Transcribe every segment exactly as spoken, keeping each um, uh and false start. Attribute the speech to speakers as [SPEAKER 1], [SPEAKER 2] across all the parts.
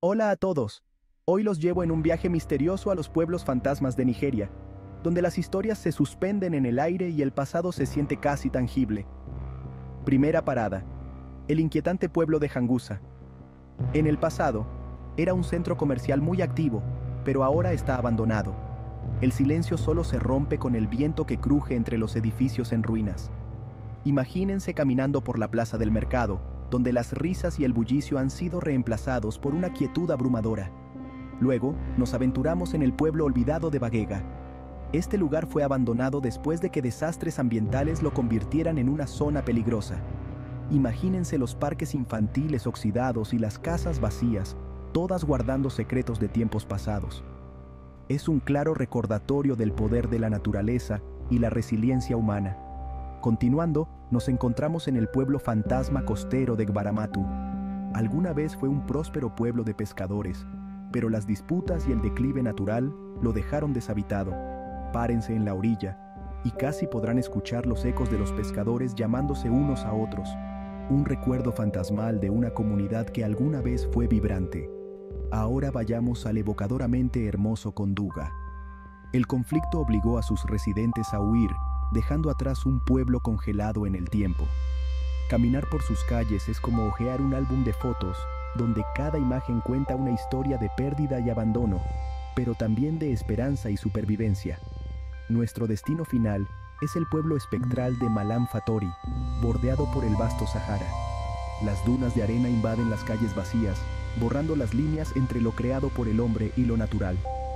[SPEAKER 1] Hola a todos. Hoy los llevo en un viaje misterioso a los pueblos fantasmas de Nigeria, donde las historias se suspenden en el aire y el pasado se siente casi tangible. Primera parada: el inquietante pueblo de Janguza. En el pasado, era un centro comercial muy activo, pero ahora está abandonado. El silencio solo se rompe con el viento que cruje entre los edificios en ruinas. Imagínense caminando por la plaza del mercado, donde las risas y el bullicio han sido reemplazados por una quietud abrumadora. Luego, nos aventuramos en el pueblo olvidado de Bagega. Este lugar fue abandonado después de que desastres ambientales lo convirtieran en una zona peligrosa. Imagínense los parques infantiles oxidados y las casas vacías, todas guardando secretos de tiempos pasados. Es un claro recordatorio del poder de la naturaleza y la resiliencia humana. Continuando, nos encontramos en el pueblo fantasma costero de Gbaramatu. Alguna vez fue un próspero pueblo de pescadores, pero las disputas y el declive natural lo dejaron deshabitado. Párense en la orilla, y casi podrán escuchar los ecos de los pescadores llamándose unos a otros. Un recuerdo fantasmal de una comunidad que alguna vez fue vibrante. Ahora vayamos al evocadoramente hermoso Konduga. El conflicto obligó a sus residentes a huir, dejando atrás un pueblo congelado en el tiempo. Caminar por sus calles es como hojear un álbum de fotos, donde cada imagen cuenta una historia de pérdida y abandono, pero también de esperanza y supervivencia. Nuestro destino final es el pueblo espectral de Malam Fatori, bordeado por el vasto Sahara. Las dunas de arena invaden las calles vacías, borrando las líneas entre lo creado por el hombre y lo natural.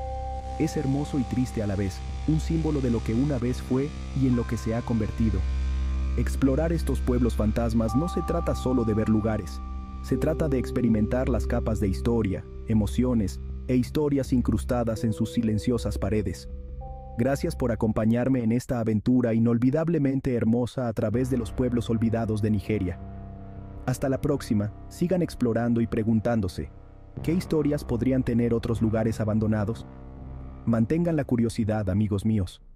[SPEAKER 1] Es hermoso y triste a la vez, un símbolo de lo que una vez fue y en lo que se ha convertido. Explorar estos pueblos fantasmas no se trata solo de ver lugares, se trata de experimentar las capas de historia, emociones e historias incrustadas en sus silenciosas paredes. Gracias por acompañarme en esta aventura inolvidablemente hermosa a través de los pueblos olvidados de Nigeria. Hasta la próxima, sigan explorando y preguntándose, ¿qué historias podrían tener otros lugares abandonados? Mantengan la curiosidad, amigos míos.